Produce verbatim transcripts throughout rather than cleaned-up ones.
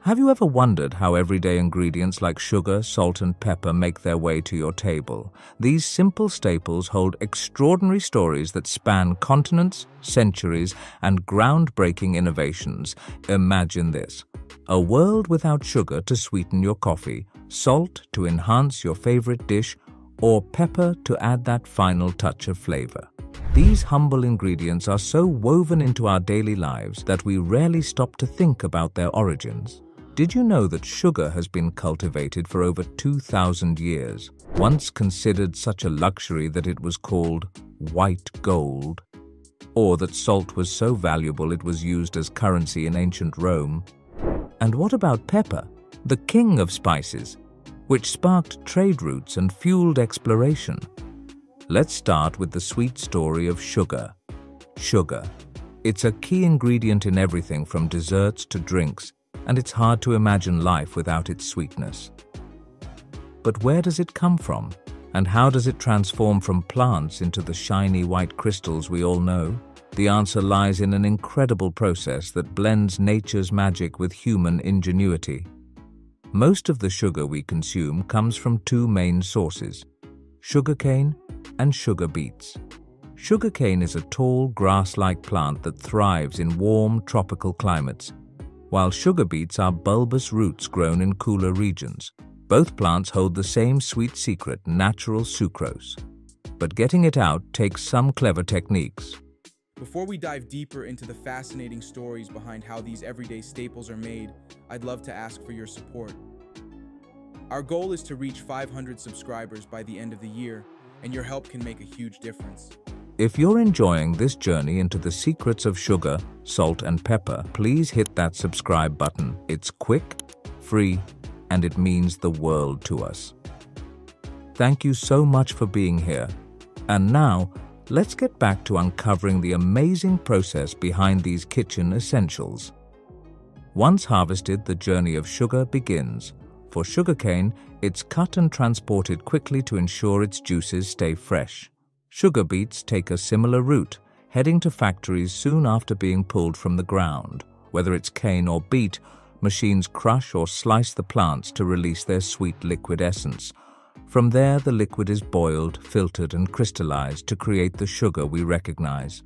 Have you ever wondered how everyday ingredients like sugar, salt, and pepper make their way to your table? These simple staples hold extraordinary stories that span continents, centuries, and groundbreaking innovations. Imagine this: a world without sugar to sweeten your coffee, salt to enhance your favorite dish, or pepper to add that final touch of flavor. These humble ingredients are so woven into our daily lives that we rarely stop to think about their origins. Did you know that sugar has been cultivated for over two thousand years, once considered such a luxury that it was called white gold? Or that salt was so valuable it was used as currency in ancient Rome? And what about pepper, the king of spices, which sparked trade routes and fueled exploration? Let's start with the sweet story of sugar. Sugar. It's a key ingredient in everything from desserts to drinks, and it's hard to imagine life without its sweetness. But where does it come from? And how does it transform from plants into the shiny white crystals we all know? The answer lies in an incredible process that blends nature's magic with human ingenuity. Most of the sugar we consume comes from two main sources: sugarcane and sugar beets. Sugarcane is a tall, grass-like plant that thrives in warm, tropical climates, while sugar beets are bulbous roots grown in cooler regions. Both plants hold the same sweet secret, natural sucrose. But getting it out takes some clever techniques. Before we dive deeper into the fascinating stories behind how these everyday staples are made, I'd love to ask for your support. Our goal is to reach five hundred subscribers by the end of the year, and your help can make a huge difference. If you're enjoying this journey into the secrets of sugar, salt, and pepper, please hit that subscribe button. It's quick, free, and it means the world to us. Thank you so much for being here. And now, let's get back to uncovering the amazing process behind these kitchen essentials. Once harvested, the journey of sugar begins. For sugarcane, it's cut and transported quickly to ensure its juices stay fresh. Sugar beets take a similar route, heading to factories soon after being pulled from the ground. Whether it's cane or beet, machines crush or slice the plants to release their sweet liquid essence. From there, the liquid is boiled, filtered, and crystallized to create the sugar we recognize.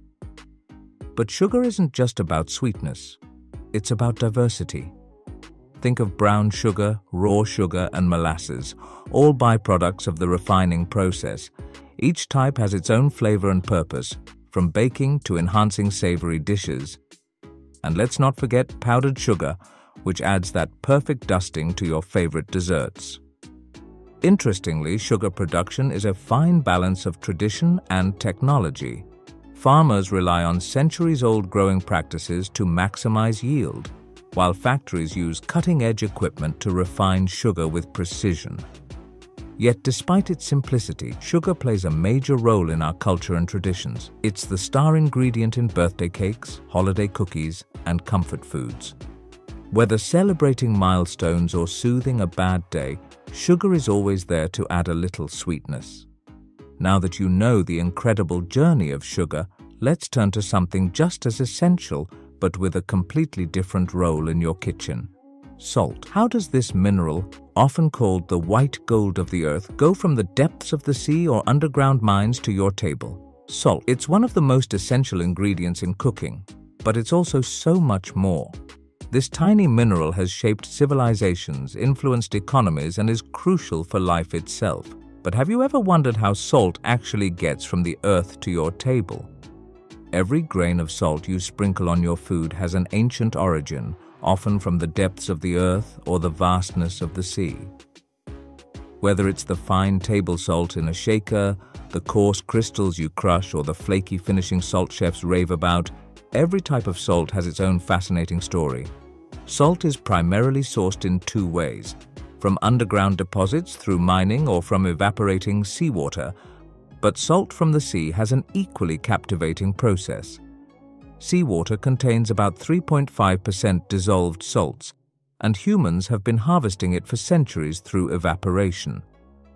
But sugar isn't just about sweetness. It's about diversity. Think of brown sugar, raw sugar, and molasses, all byproducts of the refining process. Each type has its own flavor and purpose, from baking to enhancing savory dishes. And let's not forget powdered sugar, which adds that perfect dusting to your favorite desserts. Interestingly, sugar production is a fine balance of tradition and technology. Farmers rely on centuries-old growing practices to maximize yield, while factories use cutting-edge equipment to refine sugar with precision. Yet despite its simplicity, sugar plays a major role in our culture and traditions. It's the star ingredient in birthday cakes, holiday cookies, and comfort foods. Whether celebrating milestones or soothing a bad day, sugar is always there to add a little sweetness. Now that you know the incredible journey of sugar, let's turn to something just as essential, but with a completely different role in your kitchen: salt. How does this mineral, often called the white gold of the earth, go from the depths of the sea or underground mines to your table? Salt. It's one of the most essential ingredients in cooking, but it's also so much more. This tiny mineral has shaped civilizations, influenced economies, and is crucial for life itself. But have you ever wondered how salt actually gets from the earth to your table? Every grain of salt you sprinkle on your food has an ancient origin, often from the depths of the earth or the vastness of the sea. Whether it's the fine table salt in a shaker, the coarse crystals you crush, or the flaky finishing salt chefs rave about, every type of salt has its own fascinating story. Salt is primarily sourced in two ways: from underground deposits through mining or from evaporating seawater. But salt from the sea has an equally captivating process. Seawater contains about three point five percent dissolved salts, and humans have been harvesting it for centuries through evaporation.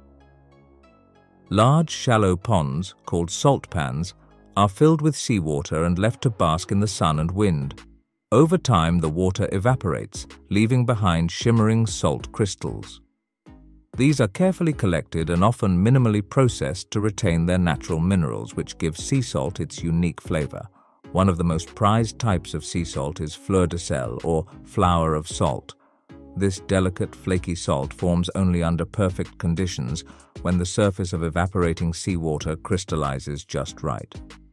Large, shallow ponds, called salt pans, are filled with seawater and left to bask in the sun and wind. Over time, the water evaporates, leaving behind shimmering salt crystals. These are carefully collected and often minimally processed to retain their natural minerals, which give sea salt its unique flavor. One of the most prized types of sea salt is fleur de sel, or flower of salt. This delicate, flaky salt forms only under perfect conditions when the surface of evaporating seawater crystallizes just right.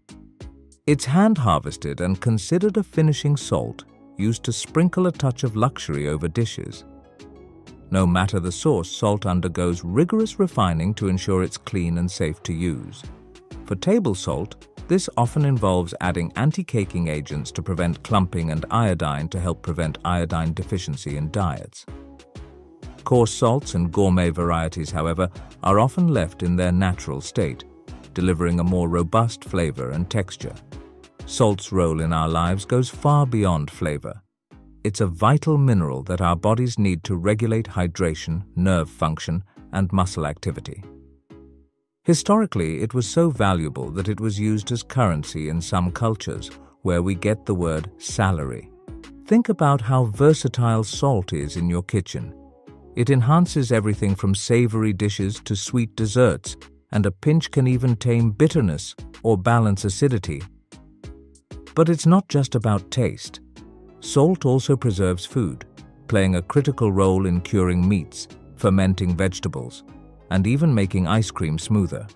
It's hand-harvested and considered a finishing salt, used to sprinkle a touch of luxury over dishes. No matter the source, salt undergoes rigorous refining to ensure it's clean and safe to use. For table salt, this often involves adding anti-caking agents to prevent clumping and iodine to help prevent iodine deficiency in diets. Coarse salts and gourmet varieties, however, are often left in their natural state, delivering a more robust flavor and texture. Salt's role in our lives goes far beyond flavor. It's a vital mineral that our bodies need to regulate hydration, nerve function, and muscle activity. Historically, it was so valuable that it was used as currency in some cultures, where we get the word salary. Think about how versatile salt is in your kitchen. It enhances everything from savory dishes to sweet desserts, and a pinch can even tame bitterness or balance acidity. But it's not just about taste. Salt also preserves food, playing a critical role in curing meats, fermenting vegetables, and even making ice cream smoother.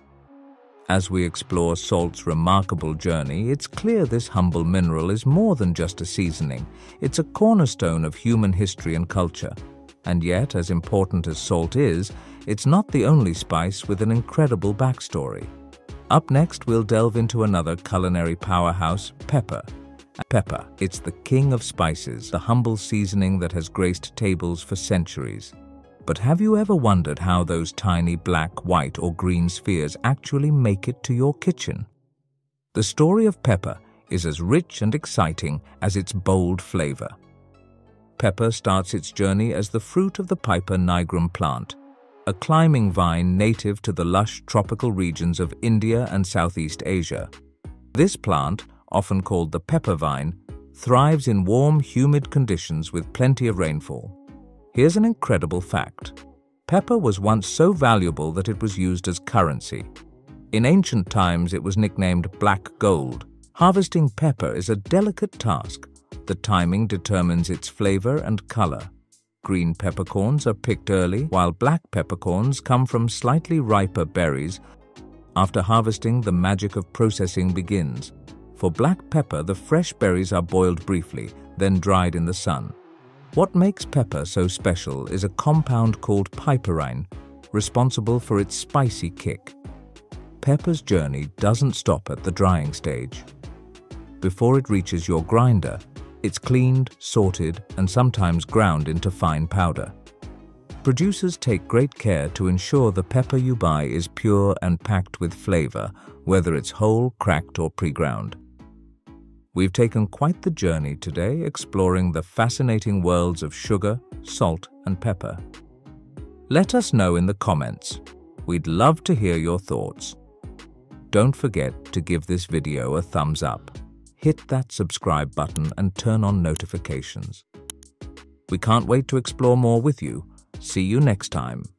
As we explore salt's remarkable journey, it's clear this humble mineral is more than just a seasoning. It's a cornerstone of human history and culture. And yet, as important as salt is, it's not the only spice with an incredible backstory. Up next, we'll delve into another culinary powerhouse, pepper. Pepper, it's the king of spices, the humble seasoning that has graced tables for centuries. But have you ever wondered how those tiny black, white, or green spheres actually make it to your kitchen? The story of pepper is as rich and exciting as its bold flavor. Pepper starts its journey as the fruit of the Piper nigrum plant, a climbing vine native to the lush tropical regions of India and Southeast Asia. This plant, often called the pepper vine, thrives in warm, humid conditions with plenty of rainfall. Here's an incredible fact. Pepper was once so valuable that it was used as currency. In ancient times, it was nicknamed black gold. Harvesting pepper is a delicate task. The timing determines its flavor and color. Green peppercorns are picked early, while black peppercorns come from slightly riper berries. After harvesting, the magic of processing begins. For black pepper, the fresh berries are boiled briefly, then dried in the sun. What makes pepper so special is a compound called piperine, responsible for its spicy kick. Pepper's journey doesn't stop at the drying stage. Before it reaches your grinder, it's cleaned, sorted, and sometimes ground into fine powder. Producers take great care to ensure the pepper you buy is pure and packed with flavor, whether it's whole, cracked, or pre-ground. We've taken quite the journey today, exploring the fascinating worlds of sugar, salt, and pepper. Let us know in the comments. We'd love to hear your thoughts. Don't forget to give this video a thumbs up. Hit that subscribe button and turn on notifications. We can't wait to explore more with you. See you next time.